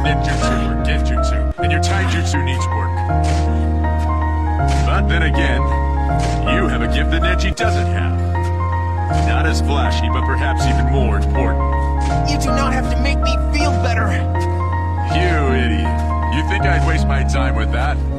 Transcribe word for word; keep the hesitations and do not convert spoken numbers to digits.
ninjutsu or genjutsu, and your taijutsu needs work. But then again, you have a gift that Neji doesn't have. Not as flashy, but perhaps even more important. You do not have to make me feel better. You idiot. You think I'd waste my time with that?